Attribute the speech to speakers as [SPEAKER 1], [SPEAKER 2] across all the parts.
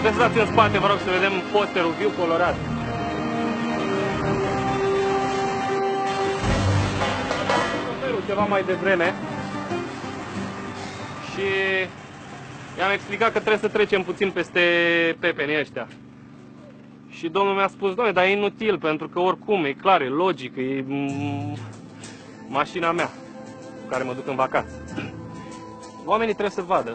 [SPEAKER 1] Puteți să dați în spate, vă rog, să vedem posterul viu colorat. Ceva mai devreme și i-am explicat că trebuie să trecem puțin peste pepenii ăștia. Și domnul mi-a spus, doamne, dar e inutil, pentru că oricum, e clar, e logic, e mașina mea cu care mă duc în vacanță. Oamenii trebuie să vadă.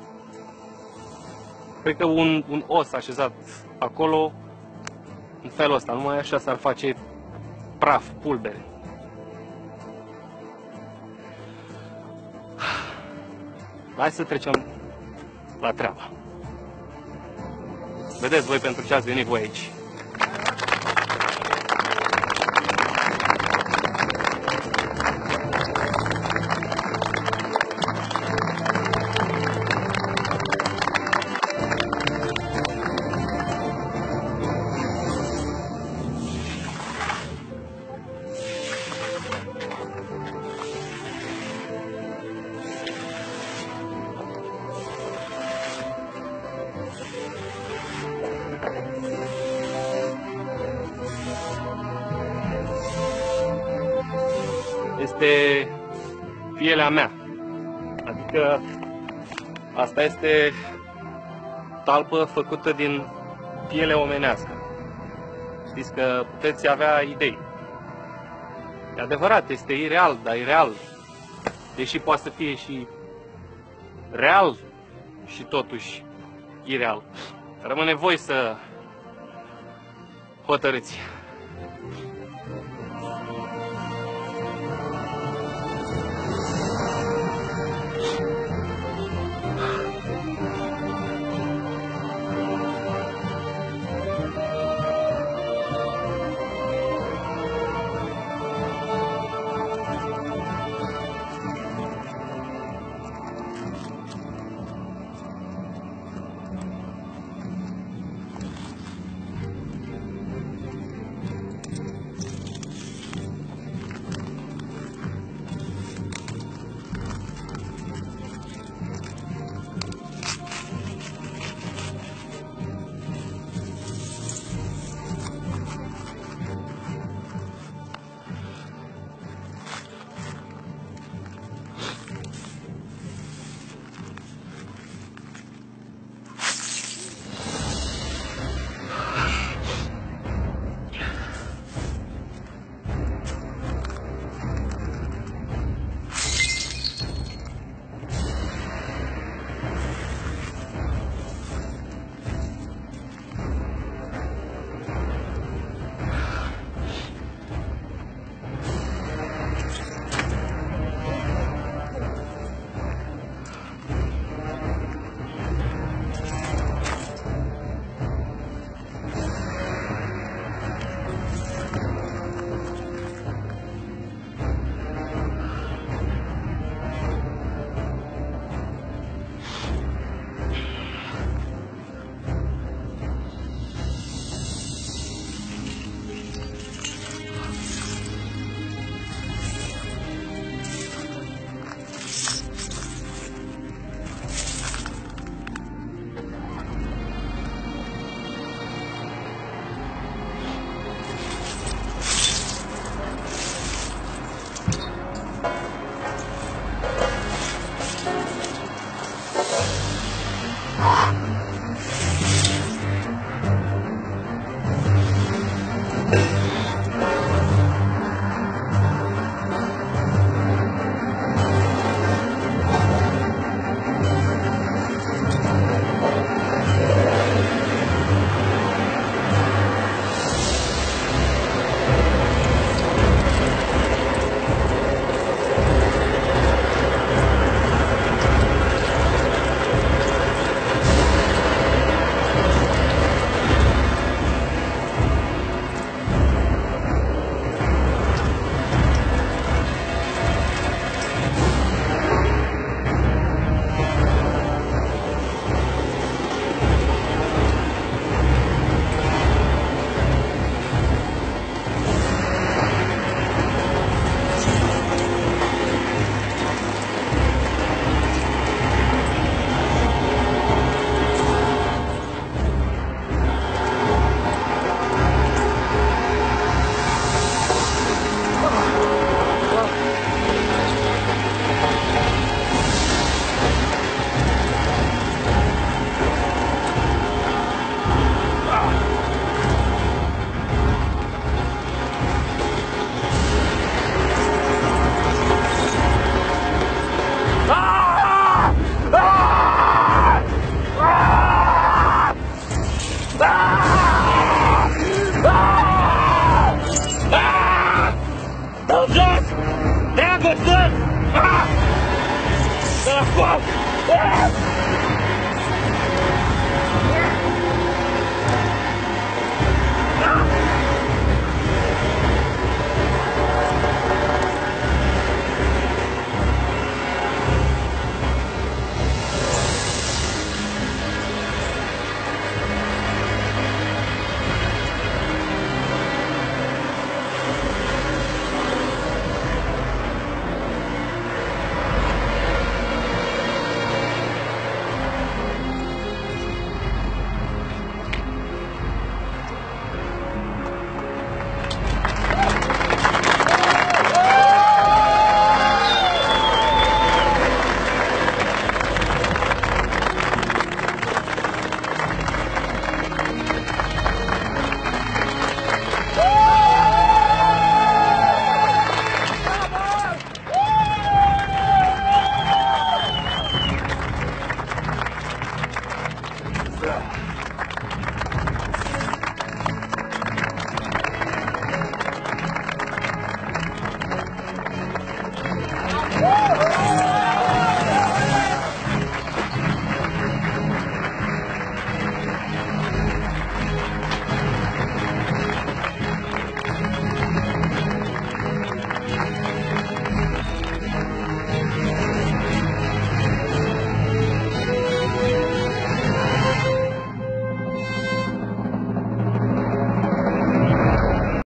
[SPEAKER 1] Cred că un os așezat acolo, în felul ăsta, numai așa s-ar face praf, pulbere. Hai să trecem la treabă. Vedeți voi pentru ce ați venit voi aici. Este pielea mea, adică asta este talpă făcută din piele omenească. Știți că puteți avea idei. E adevărat, este ireal, dar ireal, deși poate să fie și real și totuși ireal. Rămâne voi să hotărâți.